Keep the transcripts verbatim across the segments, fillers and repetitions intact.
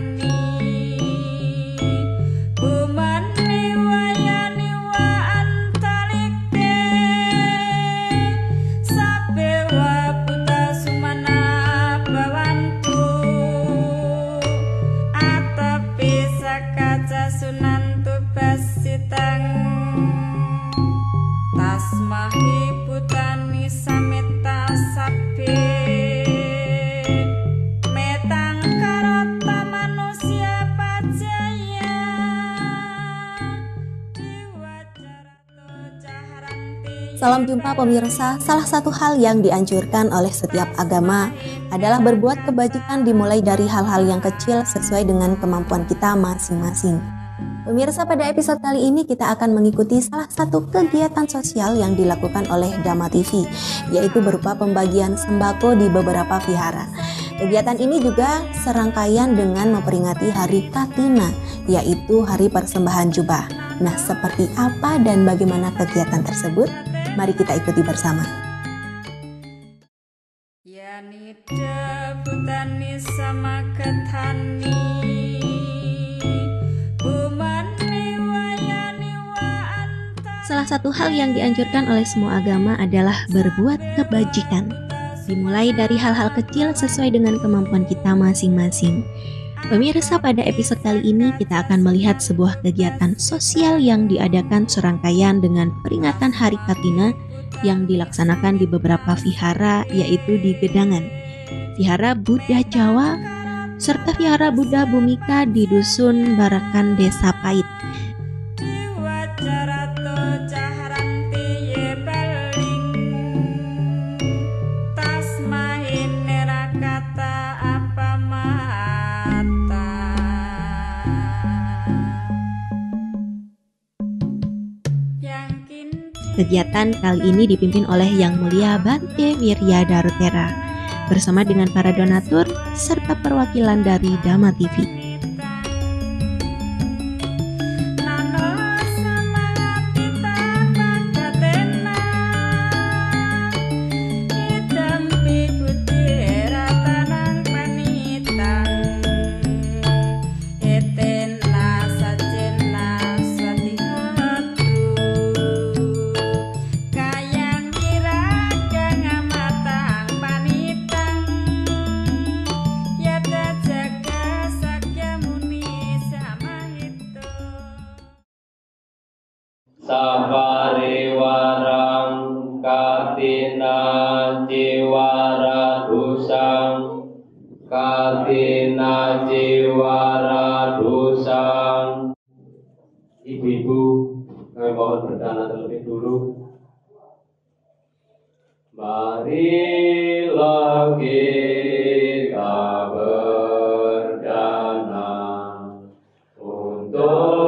Salam jumpa pemirsa, salah satu hal yang dianjurkan oleh setiap agama adalah berbuat kebajikan dimulai dari hal-hal yang kecil sesuai dengan kemampuan kita masing-masing. Pemirsa, pada episode kali ini kita akan mengikuti salah satu kegiatan sosial yang dilakukan oleh Dhamma T V, yaitu berupa pembagian sembako di beberapa vihara. Kegiatan ini juga serangkaian dengan memperingati Hari Katina, yaitu Hari Persembahan Jubah. Nah, seperti apa dan bagaimana kegiatan tersebut? Mari kita ikuti bersama. Salah satu hal yang dianjurkan oleh semua agama adalah berbuat kebajikan. Dimulai dari hal-hal kecil sesuai dengan kemampuan kita masing-masing. Pemirsa, pada episode kali ini kita akan melihat sebuah kegiatan sosial yang diadakan serangkaian dengan peringatan Hari Katina yang dilaksanakan di beberapa vihara, yaitu di Gedangan, Vihara Buddha Jawa, serta Vihara Buddha Bhumika di Dusun Barakan, Desa Pait. Kegiatan kali ini dipimpin oleh Yang Mulia Bante Wirya Darutera bersama dengan para donatur serta perwakilan dari Dhamma T V. Sapariwarang katina jiwara dusang katina jiwara dusang. Ibu-ibu, kami mohon berdana terlebih dulu. Marilah kita berdana untuk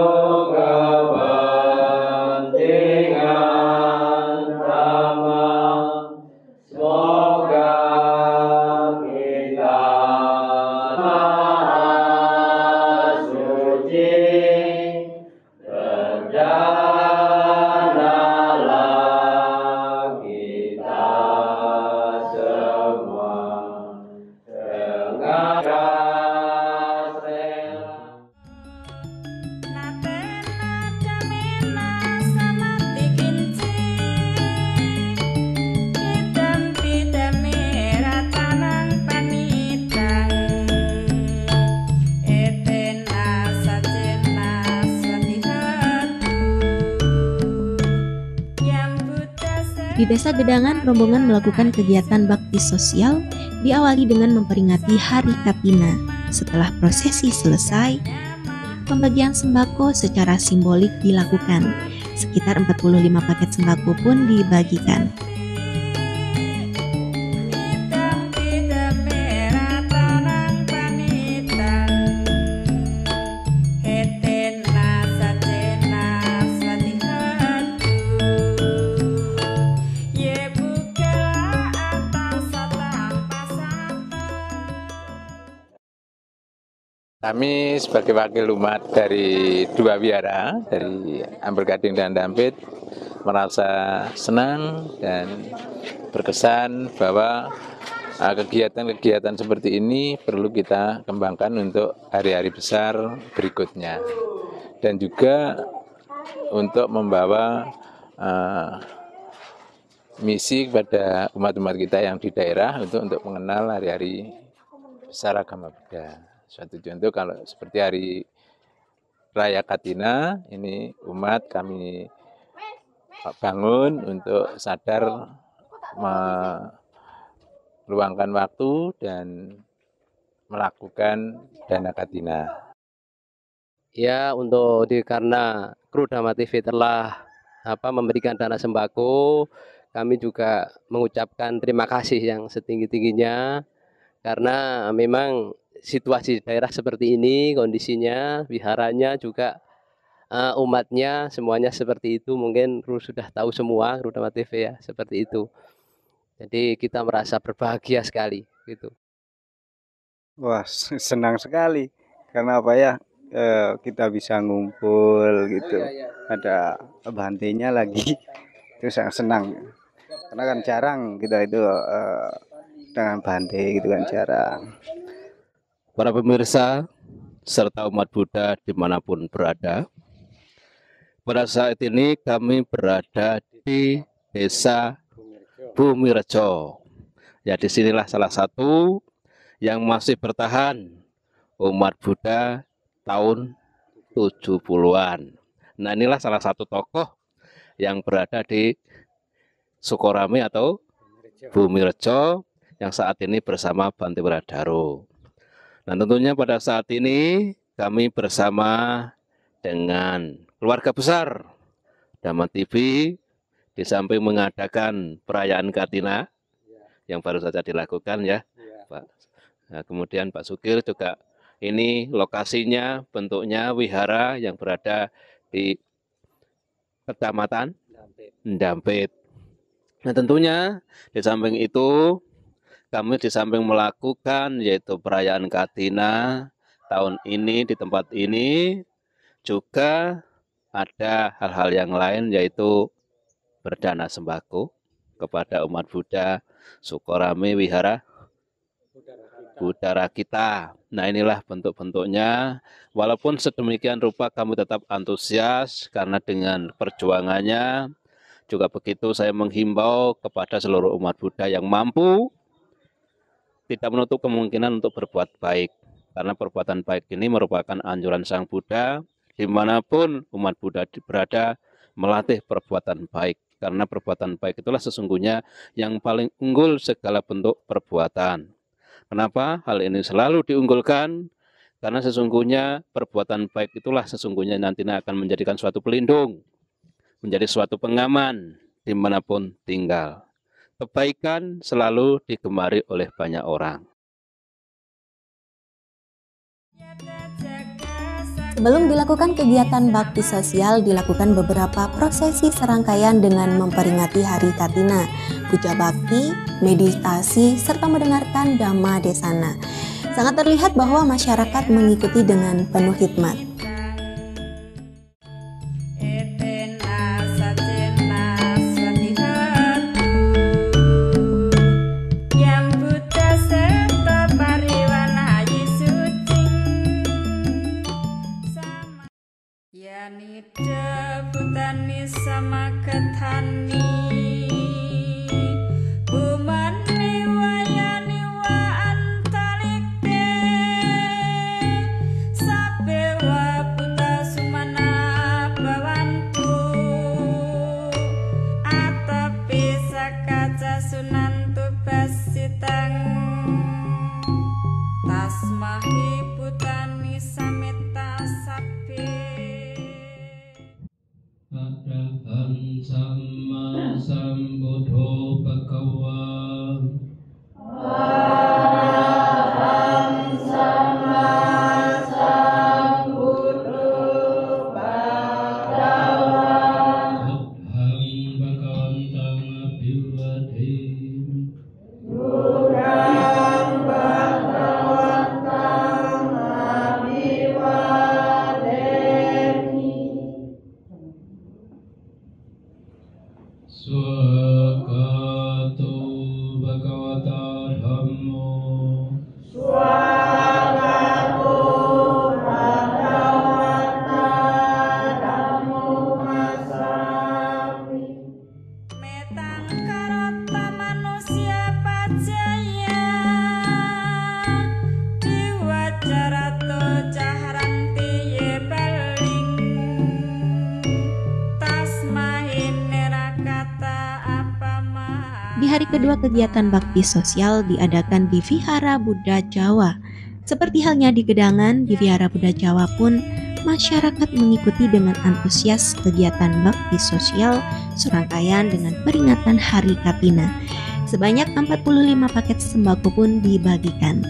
Di Desa Gedangan, rombongan melakukan kegiatan bakti sosial diawali dengan memperingati Hari Katina. Setelah prosesi selesai, pembagian sembako secara simbolik dilakukan. Sekitar empat puluh lima paket sembako pun dibagikan. Kami sebagai wakil umat dari dua wihara, dari Ampel Gading dan Dampit, merasa senang dan berkesan bahwa Nah, kegiatan-kegiatan seperti ini perlu kita kembangkan untuk hari-hari besar berikutnya. Dan juga untuk membawa uh, misi kepada umat-umat kita yang di daerah untuk untuk mengenal hari-hari besar agama Buddha. Suatu contoh kalau seperti hari Raya Katina, ini umat kami bangun untuk sadar meluangkan waktu dan melakukan dana Katina. Ya, untuk di karena kru Dhamma T V telah apa memberikan dana sembako, kami juga mengucapkan terima kasih yang setinggi-tingginya karena memang situasi daerah seperti ini, kondisinya, wiharanya juga uh, umatnya semuanya seperti itu. Mungkin kru sudah tahu semua, kru Dhamma T V ya, seperti itu. Jadi kita merasa berbahagia sekali gitu. Wah, senang sekali karena apa ya, eh, kita bisa ngumpul gitu. Oh, iya, iya. Ada bantenya lagi. Itu sangat senang. Karena kan jarang kita itu eh, dengan bante gitu kan, jarang. Para pemirsa serta umat Buddha dimanapun berada, pada saat ini kami berada di Desa Bumirejo. Ya, disinilah salah satu yang masih bertahan umat Buddha tahun tujuh puluhan. Nah, inilah salah satu tokoh yang berada di Sukorame atau Bumirejo yang saat ini bersama Bante Wiradharo. Nah, tentunya pada saat ini kami bersama dengan keluarga besar Dhamma T V di samping mengadakan perayaan Katina yang baru saja dilakukan ya, Pak. Nah, kemudian Pak Sukir juga ini lokasinya bentuknya wihara yang berada di Kecamatan Ndampit. Nah, tentunya di samping itu kami di samping melakukan yaitu perayaan Katina tahun ini di tempat ini juga ada hal-hal yang lain yaitu berdana sembako kepada umat Buddha Sukorame Wihara Budara kita. Nah, inilah bentuk-bentuknya. Walaupun sedemikian rupa kami tetap antusias karena dengan perjuangannya juga begitu saya menghimbau kepada seluruh umat Buddha yang mampu tidak menutup kemungkinan untuk berbuat baik. Karena perbuatan baik ini merupakan anjuran Sang Buddha dimanapun umat Buddha berada melatih perbuatan baik. Karena perbuatan baik itulah sesungguhnya yang paling unggul segala bentuk perbuatan. Kenapa hal ini selalu diunggulkan? Karena sesungguhnya perbuatan baik itulah sesungguhnya nantinya akan menjadikan suatu pelindung, menjadi suatu pengaman dimanapun tinggal. Kebaikan selalu digemari oleh banyak orang. Sebelum dilakukan kegiatan bakti sosial, dilakukan beberapa prosesi serangkaian dengan memperingati Hari Katina, puja bakti, meditasi, serta mendengarkan Dhamma Desana. Sangat terlihat bahwa masyarakat mengikuti dengan penuh hikmat. Nida putani sama ketani bumani wayani wa antalikte sabewa puta sumana bawantu atapi sakaca sunantu basitang tasmahi putani samita sabe. Adaham sama sambuddho bhagawa. Adaham sama sambuddho bhagawa. Adaham bhagavantang abhivadhi. Adaham bhagavantang abhivadhi. Swakato bhagavata dhamma hari kedua kegiatan bakti sosial diadakan di Vihara Buddha Jawa. Seperti halnya di Gedangan, di Vihara Buddha Jawa pun masyarakat mengikuti dengan antusias kegiatan bakti sosial serangkaian dengan peringatan Hari Kapina. Sebanyak empat puluh lima paket sembako pun dibagikan.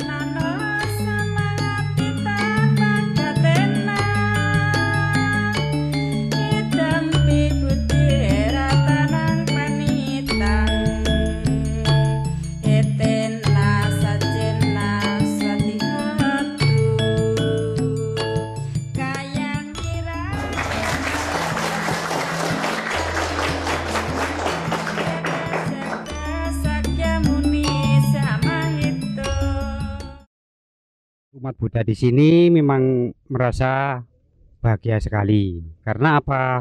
Umat Buddha di sini memang merasa bahagia sekali. Karena apa?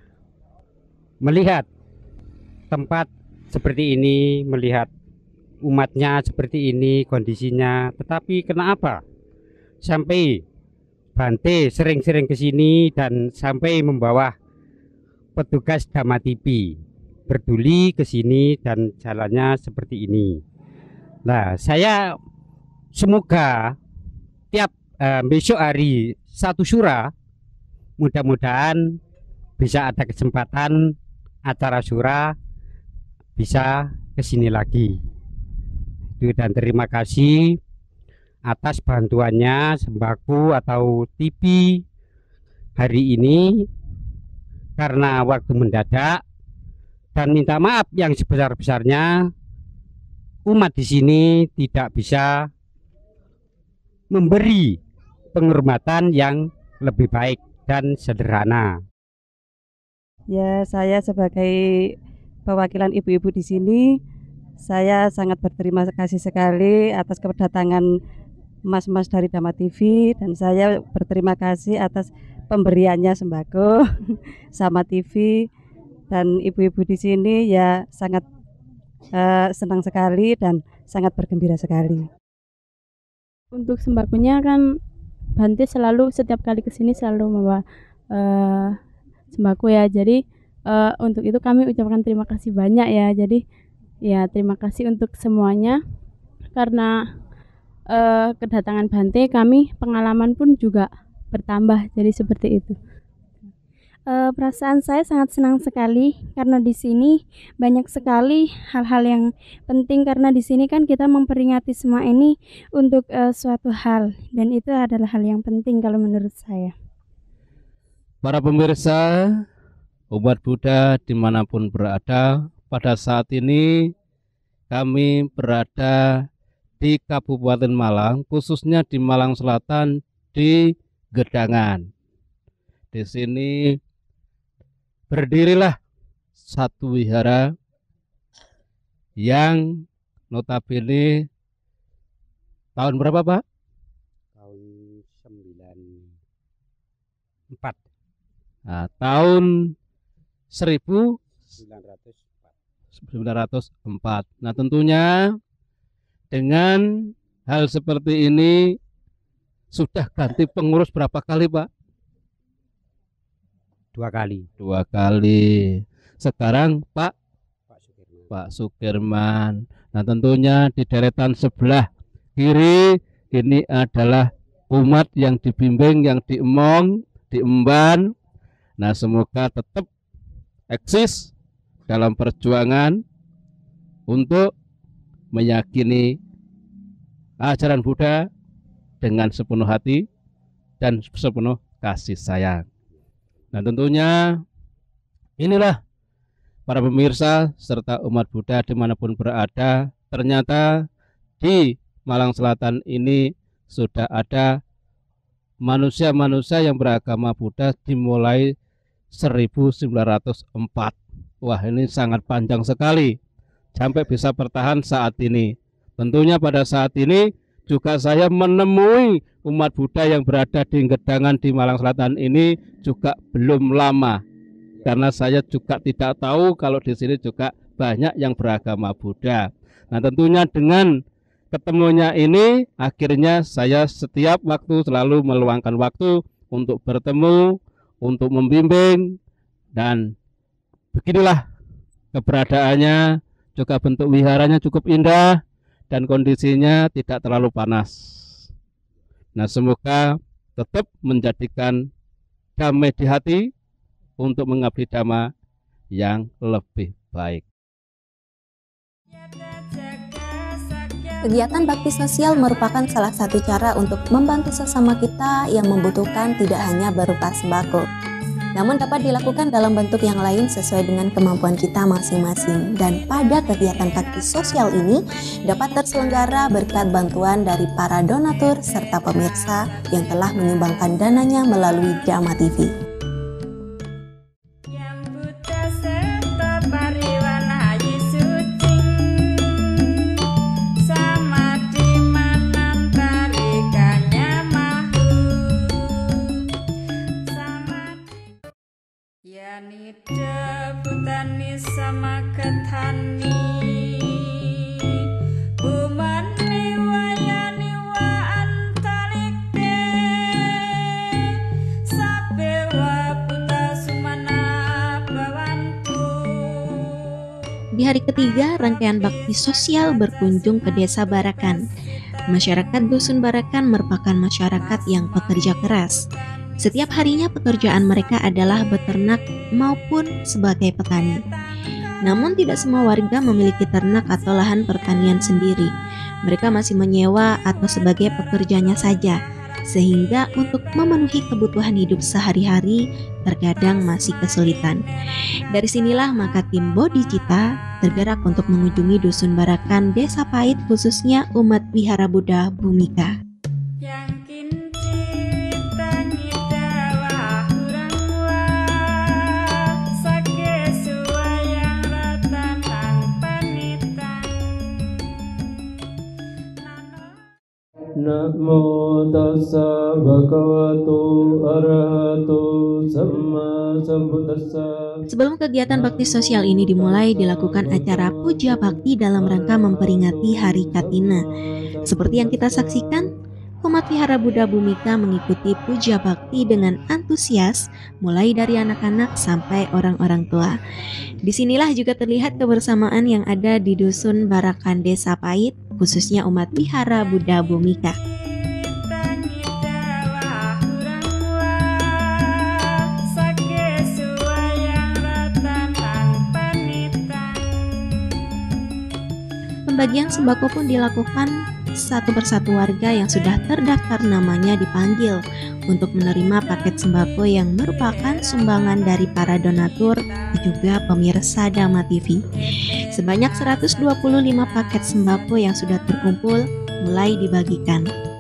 Melihat tempat seperti ini, melihat umatnya seperti ini kondisinya. Tetapi kenapa sampai Bante sering-sering ke sini dan sampai membawa petugas Dhamma T V berduli ke sini dan jalannya seperti ini. Nah, saya semoga tiap eh, besok hari satu Sura mudah-mudahan bisa ada kesempatan acara Sura bisa kesini lagi. Dan terima kasih atas bantuannya sembako atau T V hari ini karena waktu mendadak, dan minta maaf yang sebesar-besarnya umat di sini tidak bisa memberi penghormatan yang lebih baik dan sederhana. Ya, saya sebagai perwakilan ibu-ibu di sini, saya sangat berterima kasih sekali atas kedatangan mas-mas dari Dhamma T V, dan saya berterima kasih atas pemberiannya sembako sama T V, dan ibu-ibu di sini ya sangat uh, senang sekali dan sangat bergembira sekali. Untuk sembakonya kan Bante selalu setiap kali kesini selalu membawa uh, sembako ya. Jadi uh, untuk itu kami ucapkan terima kasih banyak ya. Jadi ya terima kasih untuk semuanya. Karena uh, kedatangan Bante kami pengalaman pun juga bertambah. Jadi seperti itu. Uh, perasaan saya sangat senang sekali karena di sini banyak sekali hal-hal yang penting, karena di sini kan kita memperingati semua ini untuk uh, suatu hal, dan itu adalah hal yang penting kalau menurut saya. Para pemirsa, umat Buddha dimanapun berada, pada saat ini kami berada di Kabupaten Malang, khususnya di Malang Selatan, di Gedangan. Di sini berdirilah satu wihara yang notabene tahun berapa, Pak? Tahun sembilan empat. Nah, tahun seribu sembilan ratus empat. Nah, tentunya dengan hal seperti ini sudah ganti pengurus berapa kali, Pak? Dua kali. Dua kali. Sekarang Pak Pak Sukirman. Pak Sukirman. Nah, tentunya di deretan sebelah kiri ini adalah umat yang dibimbing, yang diemong, diemban. Nah, semoga tetap eksis dalam perjuangan untuk meyakini ajaran Buddha dengan sepenuh hati dan sepenuh kasih sayang. Nah, tentunya inilah para pemirsa serta umat Buddha dimanapun berada, ternyata di Malang Selatan ini sudah ada manusia-manusia yang beragama Buddha dimulai seribu sembilan ratus empat. Wah, ini sangat panjang sekali sampai bisa bertahan saat ini. Tentunya pada saat ini juga saya menemui umat Buddha yang berada di Gedangan di Malang Selatan ini juga belum lama, karena saya juga tidak tahu kalau di sini juga banyak yang beragama Buddha. Nah, tentunya dengan ketemunya ini akhirnya saya setiap waktu selalu meluangkan waktu untuk bertemu, untuk membimbing, dan beginilah keberadaannya juga bentuk wiharanya cukup indah dan kondisinya tidak terlalu panas. Nah, semoga tetap menjadikan damai di hati untuk mengabdi dhamma yang lebih baik. Kegiatan bakti sosial merupakan salah satu cara untuk membantu sesama kita yang membutuhkan, tidak hanya berupa sembako, namun dapat dilakukan dalam bentuk yang lain sesuai dengan kemampuan kita masing-masing. Dan pada kegiatan bakti sosial ini dapat terselenggara berkat bantuan dari para donatur serta pemirsa yang telah menyumbangkan dananya melalui Dhamma T V. Yanida putani sama ketani umani wayani wa antalikde sabewa puta sumana bawantu. Di hari ketiga, rangkaian bakti sosial berkunjung ke Desa Barakan. Masyarakat Dusun Barakan merupakan masyarakat yang pekerja keras. Setiap harinya pekerjaan mereka adalah beternak maupun sebagai petani. Namun tidak semua warga memiliki ternak atau lahan pertanian sendiri. Mereka masih menyewa atau sebagai pekerjanya saja, sehingga untuk memenuhi kebutuhan hidup sehari-hari terkadang masih kesulitan. Dari sinilah maka tim Bodhi Cita tergerak untuk mengunjungi Dusun Barakan, Desa Pait, khususnya umat Wihara Buddha Bhumika. Namo tassa bhagavato arahato samma sambuddhassa. Sebelum kegiatan bakti sosial ini dimulai, dilakukan acara puja bakti dalam rangka memperingati Hari Katina. Seperti yang kita saksikan, umat Wihara Buddha Bhumika mengikuti puja bakti dengan antusias, mulai dari anak-anak sampai orang-orang tua. Disinilah juga terlihat kebersamaan yang ada di Dusun Barakan Desa Pait, khususnya umat Wihara Buddha Bhumika. Pembagian sembako pun dilakukan satu persatu. Warga yang sudah terdaftar namanya dipanggil untuk menerima paket sembako yang merupakan sumbangan dari para donatur juga pemirsa Dhamma T V. Sebanyak seratus dua puluh lima paket sembako yang sudah terkumpul mulai dibagikan.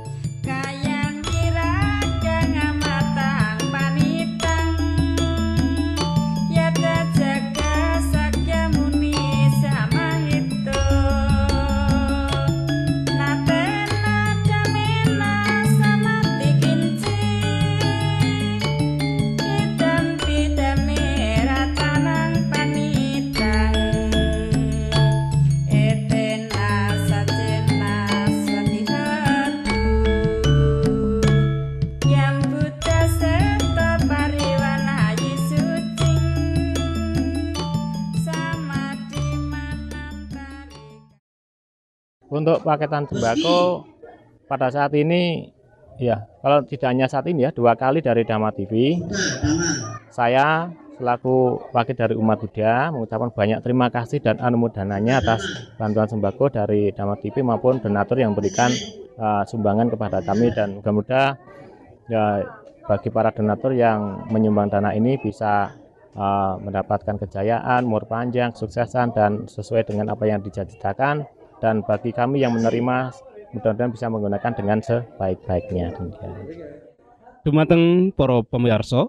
Untuk paketan sembako pada saat ini, ya kalau tidak hanya saat ini ya, dua kali dari Dhamma T V, saya selaku wakil dari umat Buddha mengucapkan banyak terima kasih dan anumodananya atas bantuan sembako dari Dhamma T V maupun donatur yang memberikan uh, sumbangan kepada kami, dan mudah-mudahan ya, bagi para donatur yang menyumbang dana ini bisa uh, mendapatkan kejayaan, umur panjang, kesuksesan, dan sesuai dengan apa yang dicita-citakan. Dan bagi kami yang menerima, mudah-mudahan bisa menggunakan dengan sebaik-baiknya. Dumateng para pamirsa,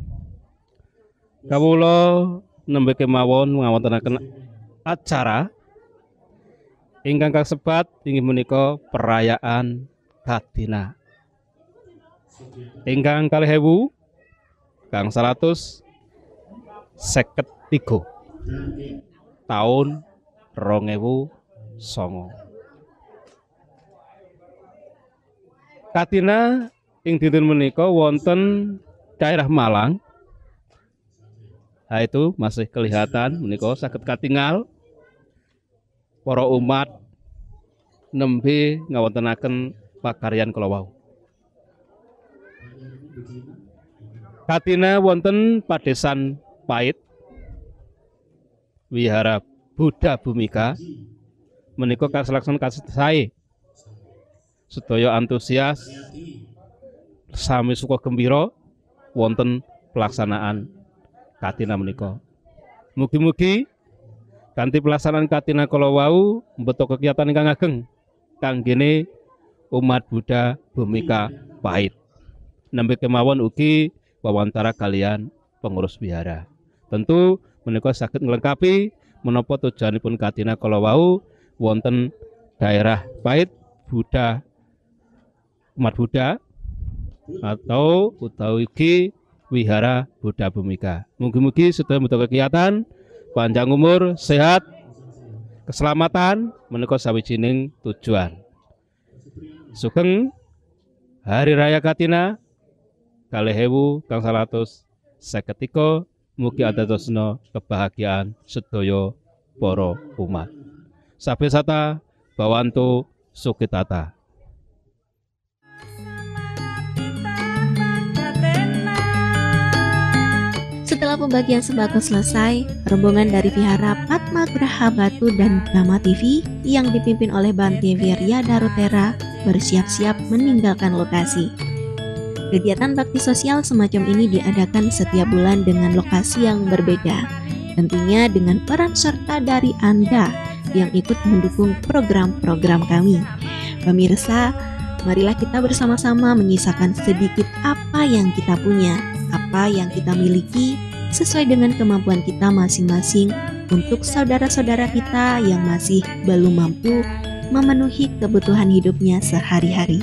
kawula nembe kemawon ngawontenaken acara ingkang kasebat inggih menika perayaan Katina ingkang kalih ewu kang seratus seket tiga tahun rong ewu songo. Katina ing dinten menika wonten daerah Malang. Nah, itu masih kelihatan menika saged katingal para umat nembe ngawontenaken pakaryan kala wau. Katina wonten Padesan Pait, Wihara Buddha Bhumika menika kaselaksan kasae. Sedaya antusias sami suka gembira wonten pelaksanaan katina menika. Mugi-mugi kanthi pelaksanaan katina kala wau mbeto kegiatan ingkang ageng kanggene umat Buddha Bhumika Pait. Nembe kemawon ugi wawancara kalian pengurus wihara. Tentu menika saged nglengkapi menapa tujuanipun katina kala wau wonten daerah Pait Buddha umat Buddha atau utawi ugi wihara Buddha Bhumika. Mugi-mugi sedaya mbeto kegiatan panjang umur, sehat, keselamatan menika sawijining tujuan. Sugeng Hari Raya Katina kalih ewu kang salatus seket tiga, mugi adosna kebahagiaan sedaya para umat. Sabesata bawantu sukitata. Setelah pembagian sembako selesai, rombongan dari Vihara Padma Graha Batu dan Dhamma T V yang dipimpin oleh Bante Wirya Darutera bersiap-siap meninggalkan lokasi. Kegiatan bakti sosial semacam ini diadakan setiap bulan dengan lokasi yang berbeda, tentunya dengan peran serta dari Anda yang ikut mendukung program-program kami. Pemirsa, marilah kita bersama-sama menyisakan sedikit apa yang kita punya, apa yang kita miliki sesuai dengan kemampuan kita masing-masing untuk saudara-saudara kita yang masih belum mampu memenuhi kebutuhan hidupnya sehari-hari.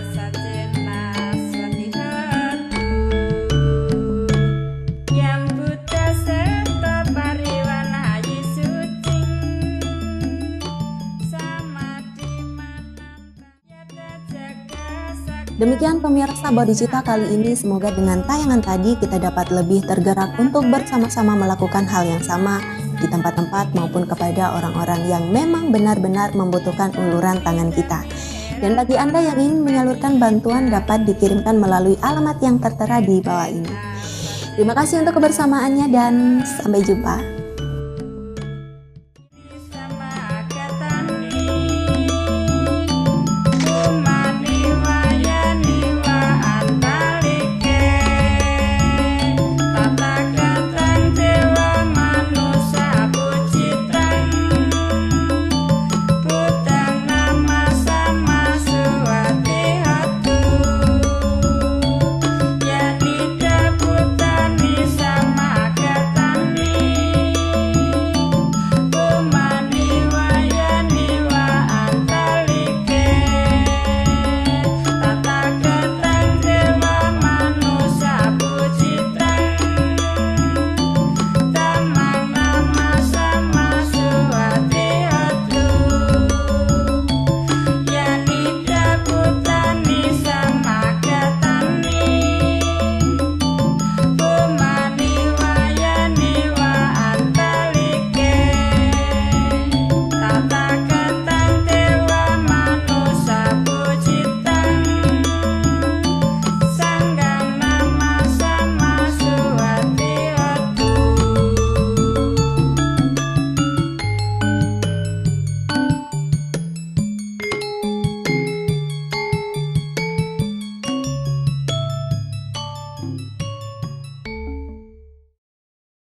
Demikian pemirsa Bodhicitta kali ini, semoga dengan tayangan tadi kita dapat lebih tergerak untuk bersama-sama melakukan hal yang sama di tempat-tempat maupun kepada orang-orang yang memang benar-benar membutuhkan uluran tangan kita. Dan bagi Anda yang ingin menyalurkan bantuan dapat dikirimkan melalui alamat yang tertera di bawah ini. Terima kasih untuk kebersamaannya dan sampai jumpa.